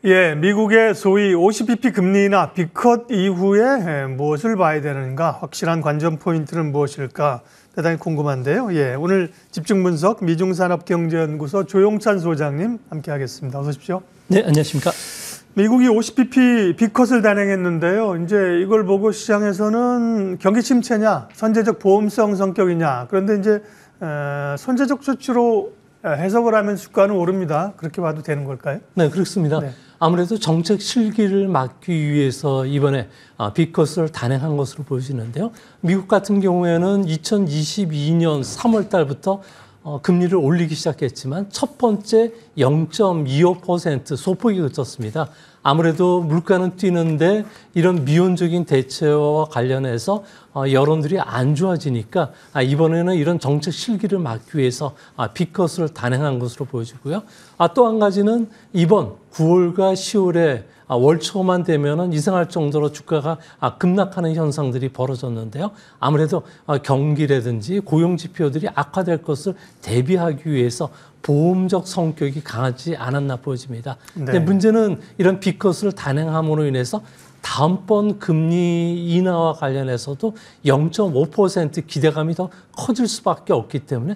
예, 미국의 소위 50bp 금리 인하 빅컷 이후에 무엇을 봐야 되는가, 확실한 관전 포인트는 무엇일까 대단히 궁금한데요. 예, 오늘 집중 분석 미중산업경제연구소 조용찬 소장님 함께하겠습니다. 어서 오십시오. 네, 안녕하십니까. 미국이 50bp 빅컷을 단행했는데요. 이제 이걸 보고 시장에서는 경기 침체냐, 선제적 보험성 성격이냐. 그런데 이제 선제적 조치로 해석을 하면 주가는 오릅니다. 그렇게 봐도 되는 걸까요? 네, 그렇습니다. 네. 아무래도 정책 실기를 막기 위해서 이번에 빅컷을 단행한 것으로 보여지는데요. 미국 같은 경우에는 2022년 3월 달부터 금리를 올리기 시작했지만 첫 번째 0.25% 소폭이 그쳤습니다. 아무래도 물가는 뛰는데 이런 미온적인 대체와 관련해서 여론들이 안 좋아지니까 이번에는 이런 정책 실기를 막기 위해서 빅컷을 단행한 것으로 보여지고요. 또 한 가지는 이번 9월과 10월에 월 초만 되면은 이상할 정도로 주가가 급락하는 현상들이 벌어졌는데요. 아무래도 경기라든지 고용 지표들이 악화될 것을 대비하기 위해서 보험적 성격이 강하지 않았나 보여집니다. 네. 근데 문제는 이런 빅컷을 단행함으로 인해서 다음번 금리 인하와 관련해서도 0.5% 기대감이 더 커질 수밖에 없기 때문에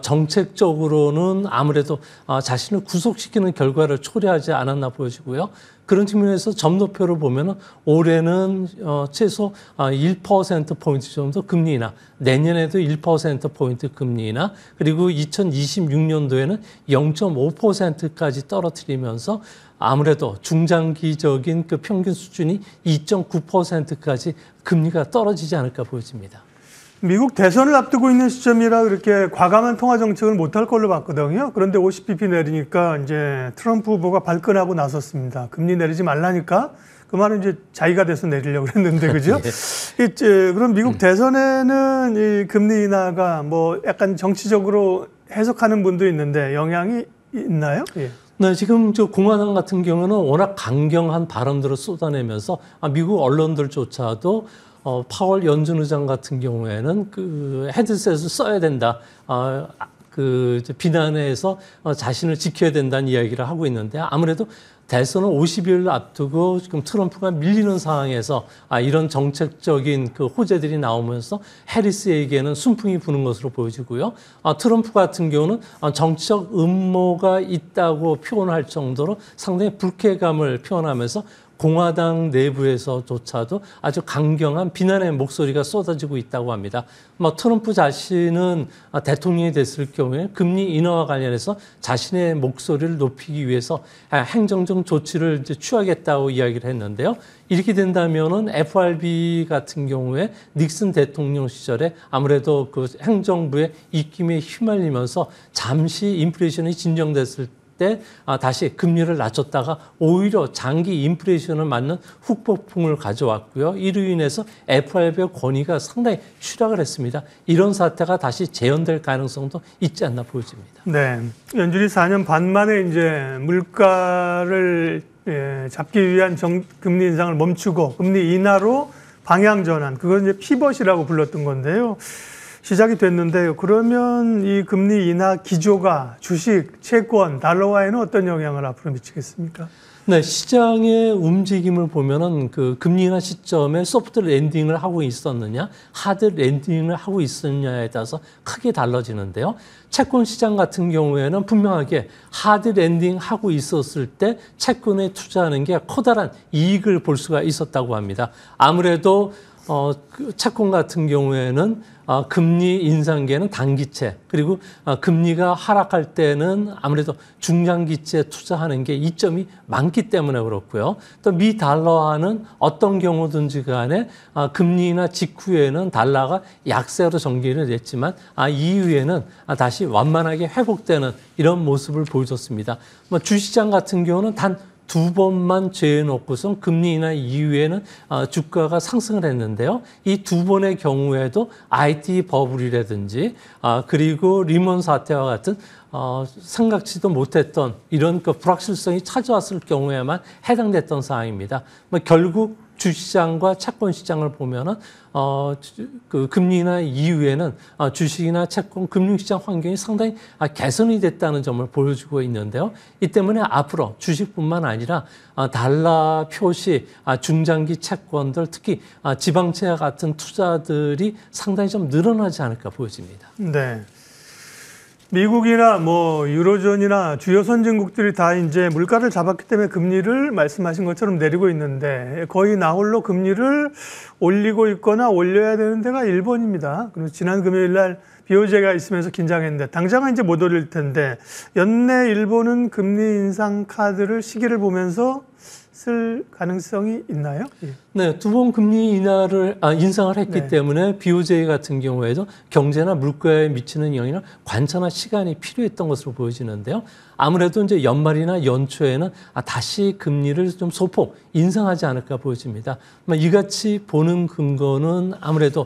정책적으로는 아무래도 자신을 구속시키는 결과를 초래하지 않았나 보여지고요. 그런 측면에서 점도표를 보면은 올해는 최소 1%포인트 정도 금리 인하, 내년에도 1%포인트 금리 인하, 그리고 2026년도에는 0.5%까지 떨어뜨리면서 아무래도 중장기적인 그 평균 수준이 2.9%까지 금리가 떨어지지 않을까 보여집니다. 미국 대선을 앞두고 있는 시점이라 그렇게 과감한 통화 정책을 못할 걸로 봤거든요. 그런데 50bp 내리니까 이제 트럼프 후보가 발끈하고 나섰습니다. 금리 내리지 말라니까 그 말은 이제 자기가 돼서 내리려고 했는데, 그죠? 네. 그럼 미국 대선에는 이 금리 인하가 뭐 약간 정치적으로 해석하는 분도 있는데 영향이 있나요? 예. 네, 지금 공화당 같은 경우는 워낙 강경한 발언들을 쏟아내면서 미국 언론들조차도 파월 연준 의장 같은 경우에는 그 헤드셋을 써야 된다. 비난해서 자신을 지켜야 된다는 이야기를 하고 있는데, 아무래도 대선은 50일 앞두고 지금 트럼프가 밀리는 상황에서 이런 정책적인 그 호재들이 나오면서 해리스에게는 순풍이 부는 것으로 보여지고요. 트럼프 같은 경우는 정치적 음모가 있다고 표현할 정도로 상당히 불쾌감을 표현하면서 공화당 내부에서조차도 아주 강경한 비난의 목소리가 쏟아지고 있다고 합니다. 트럼프 자신은 대통령이 됐을 경우에 금리 인하와 관련해서 자신의 목소리를 높이기 위해서 행정적 조치를 이제 취하겠다고 이야기를 했는데요. 이렇게 된다면은 FRB 같은 경우에 닉슨 대통령 시절에 아무래도 그 행정부의 입김에 휘말리면서 잠시 인플레이션이 진정됐을 때 다시 금리를 낮췄다가 오히려 장기 인플레이션을 맞는 후폭풍을 가져왔고요. 이로 인해서 FRB의 권위가 상당히 추락을 했습니다. 이런 사태가 다시 재현될 가능성도 있지 않나 보여집니다. 네, 연준이 4년 반 만에 이제 물가를 잡기 위한 금리 인상을 멈추고 금리 인하로 방향 전환, 그건 이제 피벗이라고 불렀던 건데요. 시작이 됐는데요. 그러면 이 금리 인하 기조가 주식, 채권, 달러화에는 어떤 영향을 앞으로 미치겠습니까? 네, 시장의 움직임을 보면은 그 금리 인하 시점에 소프트 랜딩을 하고 있었느냐, 하드 랜딩을 하고 있었느냐에 따라서 크게 달라지는데요. 채권 시장 같은 경우에는 분명하게 하드 랜딩 하고 있었을 때 채권에 투자하는 게 커다란 이익을 볼 수가 있었다고 합니다. 아무래도 채권 같은 경우에는 금리 인상계는 단기채, 그리고 금리가 하락할 때는 아무래도 중장기채에 투자하는 게 이점이 많기 때문에 그렇고요. 또 미 달러화는 어떤 경우든지 간에 금리나 직후에는 달러가 약세로 전개를 됐지만 이후에는 다시 완만하게 회복되는 이런 모습을 보여줬습니다. 주시장 같은 경우는 단 2번만 제해놓고선 금리 인하 이후에는 주가가 상승을 했는데요. 이 2번의 경우에도 IT 버블이라든지 그리고 리먼 사태와 같은 생각지도 못했던 이런 그 불확실성이 찾아왔을 경우에만 해당됐던 사항입니다. 결국 주시장과 채권 시장을 보면은 그 금리 인하 이후에는 주식이나 채권, 금융시장 환경이 상당히 개선이 됐다는 점을 보여주고 있는데요. 이 때문에 앞으로 주식뿐만 아니라 달러 표시, 중장기 채권들, 특히 지방채와 같은 투자들이 상당히 좀 늘어나지 않을까 보여집니다. 네. 미국이나 뭐 유로존이나 주요 선진국들이 다 이제 물가를 잡았기 때문에 금리를 말씀하신 것처럼 내리고 있는데 거의 나홀로 금리를 올리고 있거나 올려야 되는 데가 일본입니다. 그리고 지난 금요일 날 BOJ가 있으면서 긴장했는데 당장은 이제 못 올릴 텐데 연내 일본은 금리 인상 카드를 시기를 보면서 쓸 가능성이 있나요? 예. 네, 두 번 금리 인상을 했기 네. 때문에 BOJ 같은 경우에도 경제나 물가에 미치는 영향을 관찰할 시간이 필요했던 것으로 보여지는데요. 아무래도 이제 연말이나 연초에는 다시 금리를 좀 소폭 인상하지 않을까 보여집니다. 이같이 보는 근거는 아무래도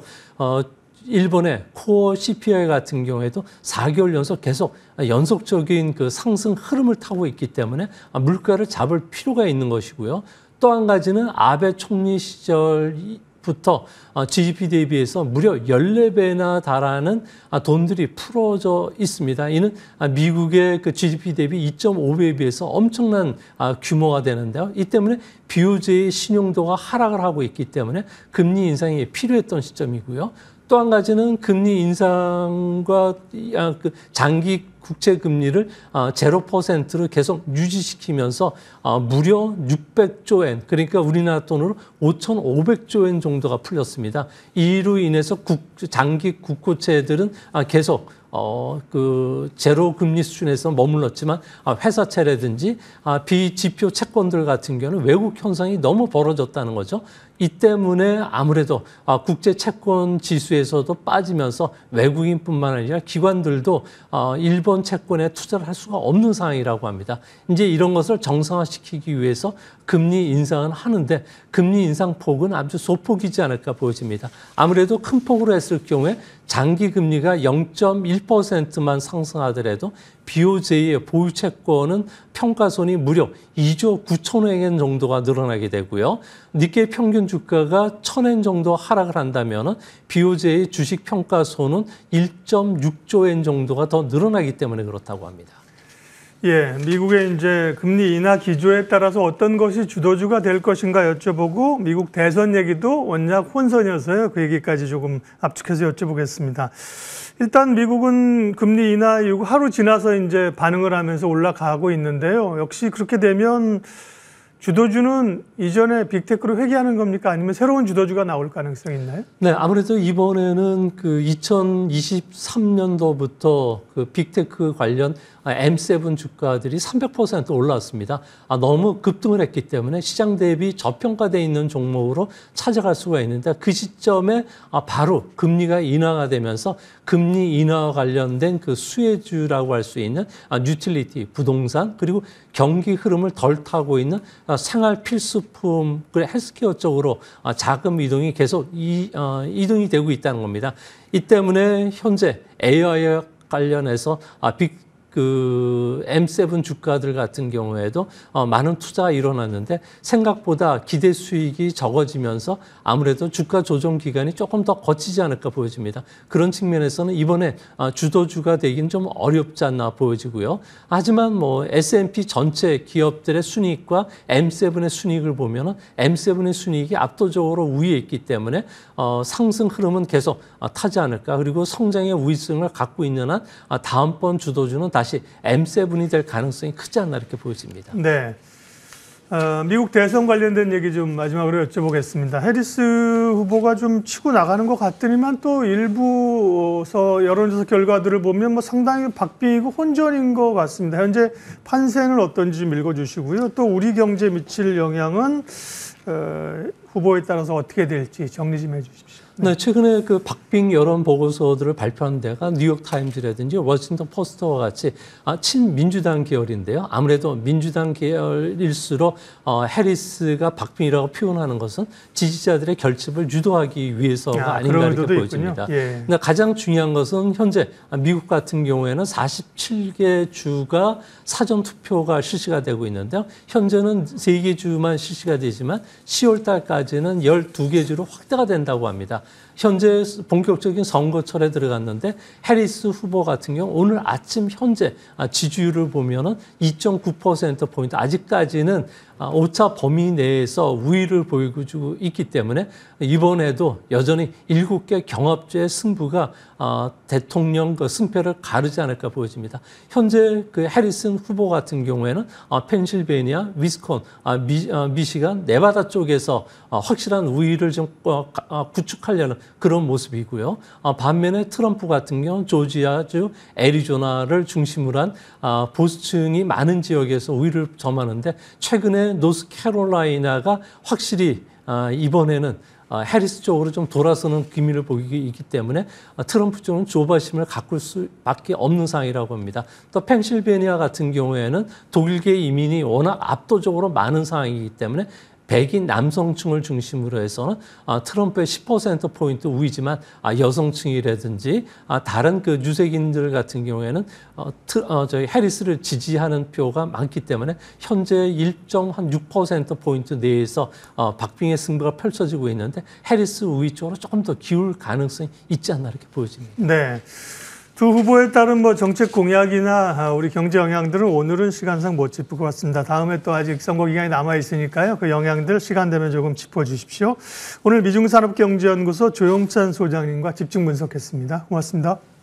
일본의 코어 CPI 같은 경우에도 4개월 연속 계속 연속적인 그 상승 흐름을 타고 있기 때문에 물가를 잡을 필요가 있는 것이고요. 또 한 가지는 아베 총리 시절부터 GDP 대비해서 무려 14배나 달하는 돈들이 풀어져 있습니다. 이는 미국의 그 GDP 대비 2.5배에 비해서 엄청난 규모가 되는데요. 이 때문에 BOJ의 신용도가 하락을 하고 있기 때문에 금리 인상이 필요했던 시점이고요. 또 한 가지는 금리 인상과 그 장기 국채 금리를 0%로 계속 유지시키면서 무려 600조 엔, 그러니까 우리나라 돈으로 5,500조 엔 정도가 풀렸습니다. 이로 인해서 장기 국고채들은 계속 그 제로 금리 수준에서 머물렀지만 회사채라든지 비지표 채권들 같은 경우는 왜곡 현상이 너무 벌어졌다는 거죠. 이 때문에 아무래도 국제 채권 지수에서도 빠지면서 외국인뿐만 아니라 기관들도 일본 채권에 투자를 할 수가 없는 상황이라고 합니다. 이제 이런 것을 정상화시키기 위해서 금리 인상은 하는데 금리 인상 폭은 아주 소폭이지 않을까 보여집니다. 아무래도 큰 폭으로 했을 경우에 장기 금리가 0.1%만 상승하더라도 BOJ의 보유 채권은 평가손이 무려 2조 9천억 엔 정도가 늘어나게 되고요. 니케이 평균 주가가 1,000엔 정도 하락을 한다면 BOJ의 주식 평가손은 1.6조 엔 정도가 더 늘어나기 때문에 그렇다고 합니다. 예, 미국의 이제 금리 인하 기조에 따라서 어떤 것이 주도주가 될 것인가 여쭤보고 미국 대선 얘기도 원작 혼선이어서요. 그 얘기까지 조금 압축해서 여쭤보겠습니다. 일단 미국은 금리 인하 이후 하루 지나서 이제 반응을 하면서 올라가고 있는데요. 역시 그렇게 되면 주도주는 이전에 빅테크로 회귀하는 겁니까? 아니면 새로운 주도주가 나올 가능성이 있나요? 네, 아무래도 이번에는 그 2023년도부터 그 빅테크 관련 M7 주가들이 300% 올랐습니다. 너무 급등을 했기 때문에 시장 대비 저평가되어 있는 종목으로 찾아갈 수가 있는데 그 시점에 바로 금리가 인하가 되면서 금리 인하와 관련된 그 수혜주라고 할 수 있는 유틸리티, 부동산 그리고 경기 흐름을 덜 타고 있는 생활 필수품, 그리고 헬스케어 쪽으로 자금 이동이 계속 이동이 되고 있다는 겁니다. 이 때문에 현재 AI와 관련해서 그 M7 주가들 같은 경우에도 많은 투자가 일어났는데 생각보다 기대 수익이 적어지면서 아무래도 주가 조정 기간이 조금 더 거치지 않을까 보여집니다. 그런 측면에서는 이번에 주도주가 되긴 좀 어렵지 않나 보여지고요. 하지만 뭐 S&P 전체 기업들의 순이익과 M7의 순이익을 보면은 M7의 순이익이 압도적으로 우위에 있기 때문에 상승 흐름은 계속 타지 않을까. 그리고 성장의 우위성을 갖고 있는 한 다음번 주도주는 다시 M7이 될 가능성이 크지 않나 이렇게 보여집니다. 네. 미국 대선 관련된 얘기 좀 마지막으로 여쭤보겠습니다. 해리스 후보가 좀 치고 나가는 것 같더니만 또 일부 여론조사 결과들을 보면 뭐 상당히 박빙이고 혼전인 것 같습니다. 현재 판세는 어떤지 좀 읽어주시고요. 또 우리 경제에 미칠 영향은 후보에 따라서 어떻게 될지 정리 좀 해주십시오. 네, 최근에 그 박빙 여론 보고서들을 발표한 데가 뉴욕 타임즈라든지 워싱턴 포스트와 같이 친민주당 계열인데요. 아무래도 민주당 계열일수록 해리스가 박빙이라고 표현하는 것은 지지자들의 결집을 유도하기 위해서가 아닌가 이렇게 보여집니다. 예. 근데 가장 중요한 것은 현재 미국 같은 경우에는 47개 주가 사전 투표가 실시가 되고 있는데요. 현재는 3개 주만 실시가 되지만 10월 달까지는 12개 주로 확대가 된다고 합니다. 현재 본격적인 선거철에 들어갔는데 해리스 후보 같은 경우 오늘 아침 현재 지지율을 보면은 2.9%포인트 아직까지는 오차 범위 내에서 우위를 보이고 있기 때문에 이번에도 여전히 7개 경합주의 승부가 대통령 그 승패를 가르지 않을까 보여집니다. 현재 그 해리슨 후보 같은 경우에는 펜실베니아, 위스콘, 미시간, 네바다 쪽에서 확실한 우위를 좀 구축하려는 그런 모습이고요. 반면에 트럼프 같은 경우는 조지아주, 애리조나를 중심으로 한 보수층이 많은 지역에서 우위를 점하는데 최근에 노스캐롤라이나가 확실히 이번에는 해리스 쪽으로 좀 돌아서는 기미를 보이기 있기 때문에 트럼프 쪽은 조바심을 가꿀 수밖에 없는 상황이라고 합니다. 또 펜실베니아 같은 경우에는 독일계 이민이 워낙 압도적으로 많은 상황이기 때문에 백인 남성층을 중심으로 해서는 트럼프의 10%포인트 우위지만 여성층이라든지 다른 그 유색인들 같은 경우에는 저희 해리스를 지지하는 표가 많기 때문에 현재 일정 한 6%포인트 내에서 박빙의 승부가 펼쳐지고 있는데 해리스 우위 쪽으로 조금 더 기울 가능성이 있지 않나 이렇게 보여집니다. 네. 두 후보에 따른 정책 공약이나 우리 경제 영향들은 오늘은 시간상 못 짚을 것 같습니다. 다음에 또 아직 선거 기간이 남아 있으니까요. 그 영향들 시간 되면 조금 짚어주십시오. 오늘 미중산업경제연구소 조영찬 소장님과 집중 분석했습니다. 고맙습니다.